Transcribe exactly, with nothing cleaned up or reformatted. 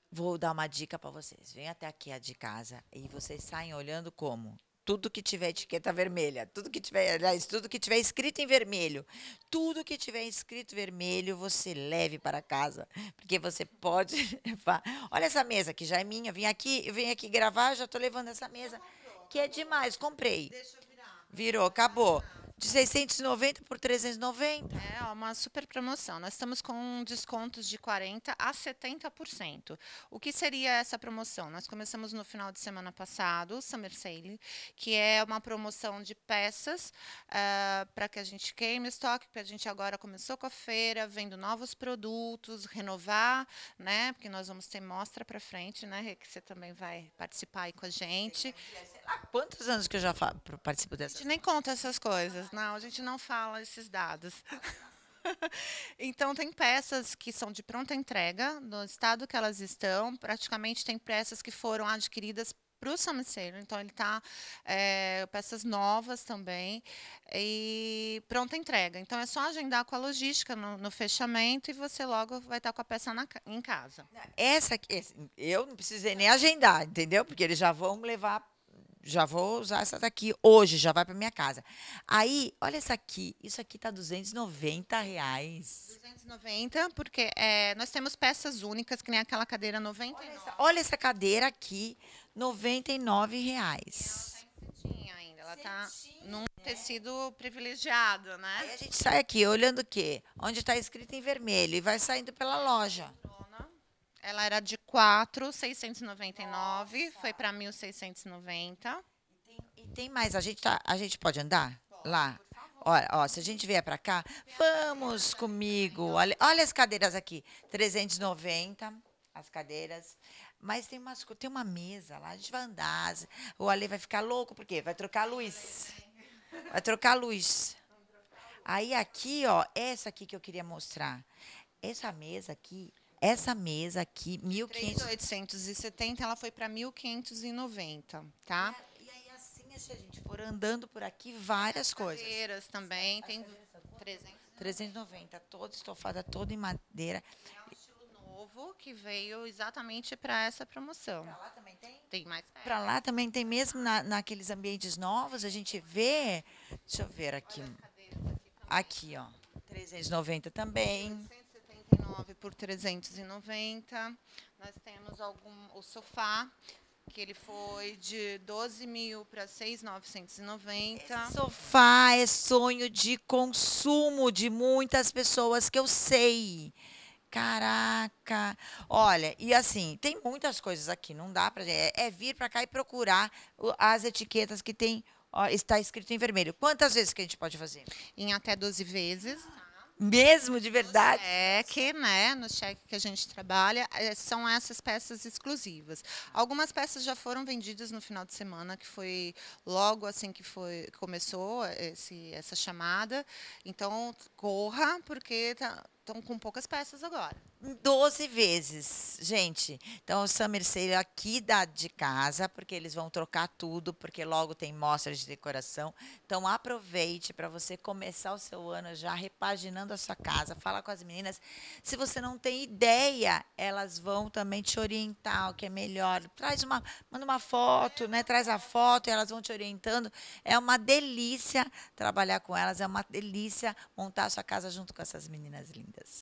Vou dar uma dica para vocês. Vem até aqui a de casa e vocês saem olhando como? Tudo que tiver etiqueta vermelha, tudo que tiver, aliás, tudo que tiver escrito em vermelho, tudo que tiver escrito vermelho, você leve para casa, porque você pode levar. Olha essa mesa que já é minha, vim aqui, eu venho aqui gravar, já estou levando essa mesa, que é demais, comprei. Virou, acabou. De seiscentos e noventa por trezentos e noventa. É uma super promoção. Nós estamos com descontos de quarenta a setenta por cento. O que seria essa promoção? Nós começamos no final de semana passado, o Summer Sale, que é uma promoção de peças para que a gente queime estoque, porque a gente agora começou com a feira, vendo novos produtos, renovar, né? Porque nós vamos ter mostra para frente, né? Rê, que você também vai participar aí com a gente. Há quantos anos que eu já fa- participo A gente dessas? nem conta essas coisas, não, a gente não fala esses dados. Então, tem peças que são de pronta entrega, no estado que elas estão. Praticamente tem peças que foram adquiridas para o Summer Sale. Então, ele está peças novas também e pronta entrega. Então, é só agendar com a logística no, no fechamento e você logo vai estar com a peça na ca- em casa. Essa aqui, esse- eu não precisei nem agendar, entendeu? Porque eles já vão levar, já vou usar essa daqui hoje, já vai para minha casa. Aí, olha essa aqui, isso aqui tá duzentos e noventa reais. duzentos e noventa, porque é, nós temos peças únicas, que nem aquela cadeira Olha essa, noventa e nove. olha essa cadeira aqui, noventa e nove E ela reais. está em cetim ainda, ela está Cetim. num tecido privilegiado, Aí né? a gente sai aqui olhando o quê? Onde está escrito em vermelho e vai saindo pela loja. Poltrona. Ela era de quatro mil seiscentos e noventa e nove, foi para mil seiscentos e noventa. E tem mais, a gente, tá, a gente pode andar Pode, lá? por favor. Olha, ó, se a gente vier para cá, vamos comigo. Olha, olha as cadeiras aqui, trezentos e noventa as cadeiras. Mas tem, umas, co- tem uma mesa lá, a gente vai andar. as- O Ale vai ficar louco, por quê? Vai trocar a luz. Vai trocar a luz. Aí aqui, ó, essa aqui que eu queria mostrar. Essa mesa aqui, essa mesa aqui, mil e quinhentos. três mil oitocentos e setenta, ela foi para mil quinhentos e noventa, tá? E aí assim, se a gente for andando por aqui, várias coisas. Cadeiras também, tem trezentos. trezentos e noventa, toda estofada, toda em madeira. É um estilo novo que veio exatamente para essa promoção. Lá também tem? Tem mais Para lá também tem mesmo na, naqueles ambientes novos, a gente vê. Deixa eu ver aqui. cadeiras aqui também. Aqui, ó. trezentos e noventa também. oitocentos e setenta e nove por trezentos e noventa. Nós temos algum, o sofá, que ele foi de doze mil para seis mil novecentos e noventa. Esse sofá é sonho de consumo de muitas pessoas que eu sei. Caraca! Olha, e assim, tem muitas coisas aqui, não dá pra. É, é vir para cá e procurar o- as etiquetas que tem, ó, está escrito em vermelho. Quantas vezes que a gente pode fazer? Em até doze vezes. Mesmo de verdade? Cheque, né? No cheque que a gente trabalha, eh, são essas peças exclusivas. Algumas peças já foram vendidas no final de semana, que foi logo assim que foi começou esse, essa chamada. Então, corra, porque estão com poucas peças agora. Doze vezes, gente. Então, o Summer Sale aqui dá de casa, porque eles vão trocar tudo, porque logo tem mostras de decoração. Então, aproveite para você começar o seu ano já repaginando a sua casa. Fala com as meninas. Se você não tem ideia, elas vão também te orientar o que é melhor. Traz uma, manda uma foto, né? Traz a foto e elas vão te orientando. É uma delícia trabalhar com elas, é uma delícia montar a sua casa junto com essas meninas lindas.